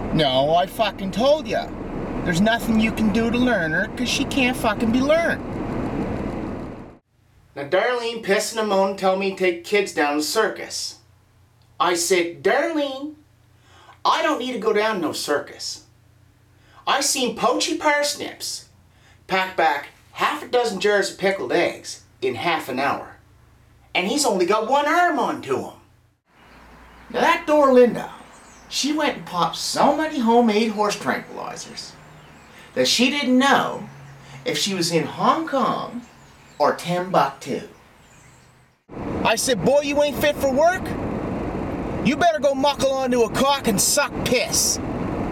No, I fucking told ya. There's nothing you can do to learn her, cause she can't fucking be learned. Now Darlene pissing and moaning tell me to take kids down to the circus. I said, Darlene, I don't need to go down to no circus. I seen Poachy Parsnips pack back half a dozen jars of pickled eggs in half an hour. And he's only got one arm onto him. Now that Dorlinda, she went and popped so many homemade horse tranquilizers that she didn't know if she was in Hong Kong or Timbuktu. I said, boy, you ain't fit for work? You better go muckle onto a cock and suck piss.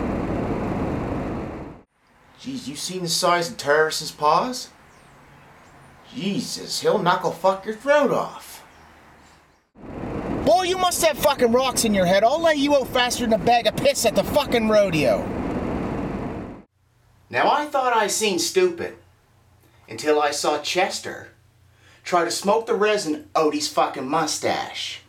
Jeez, you seen the size of Terrace's paws? Jesus, he'll knuckle fuck your throat off. Boy, you must have fucking rocks in your head. I'll lay you out faster than a bag of piss at the fucking rodeo. Now I thought I seen stupid until I saw Chester try to smoke the resin out his fucking mustache.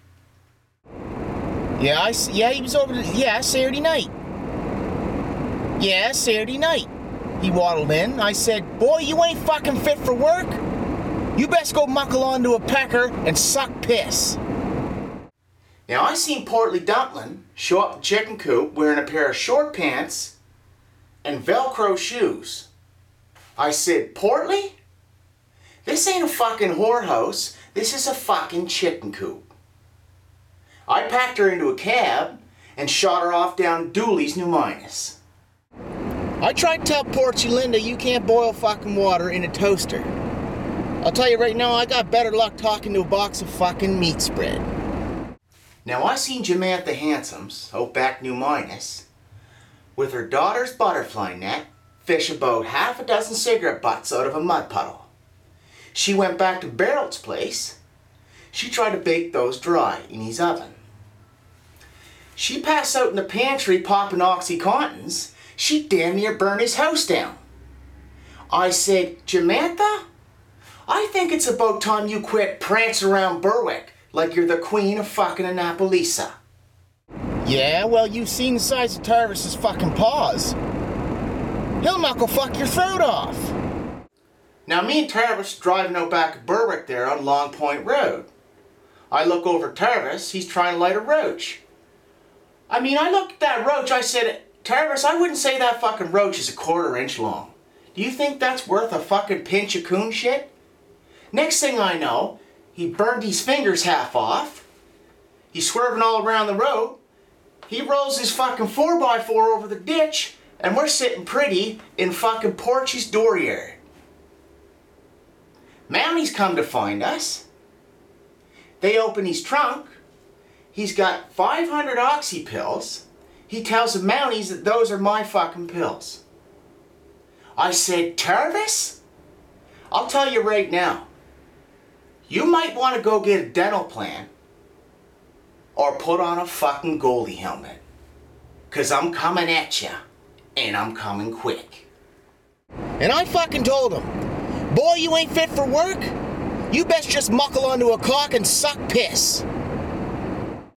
Yeah, he was over Saturday night. Yeah, Saturday night. He waddled in. I said, boy, you ain't fucking fit for work. You best go muckle onto a pecker and suck piss. Now I seen Portly Dumpling show up the chicken coop wearing a pair of short pants and Velcro shoes. I said, Portly? This ain't a fucking whorehouse. This is a fucking chicken coop. I packed her into a cab and shot her off down Dooley's New Minas. I tried to tell Porchy Linda you can't boil fucking water in a toaster. I'll tell you right now, I got better luck talking to a box of fucking meat spread. Now I seen Jamantha Handsomes out back New Minas with her daughter's butterfly net fish about half a dozen cigarette butts out of a mud puddle. She went back to Barrett's place. She tried to bake those dry in his oven. She passed out in the pantry popping OxyContins. She damn near burned his house down. I said, Jamantha, I think it's about time you quit prancing around Berwick like you're the queen of fucking Annapolisa. Yeah, well, you've seen the size of Tarvis's fucking paws. He'll knuckle fuck your throat off. Now me and Tarvis driving out back of Berwick there on Long Point Road. I look over at Tarvis, he's trying to light a roach. I looked at that roach, I said, Tarvis, I wouldn't say that fucking roach is a 1/4 inch long. Do you think that's worth a fucking pinch of coon shit? Next thing I know, he burned his fingers half off. He's swerving all around the road. He rolls his fucking 4x4 over the ditch, and we're sitting pretty in fucking Porchy's dooryard. Mounties come to find us. They open his trunk. He's got 500 oxy pills. He tells the Mounties that those are my fucking pills. I said, Tarvis, I'll tell you right now, you might want to go get a dental plan or put on a fucking goalie helmet. 'Cause I'm coming at ya, and I'm coming quick. And I fucking told him, boy, you ain't fit for work? You best just muckle onto a cock and suck piss.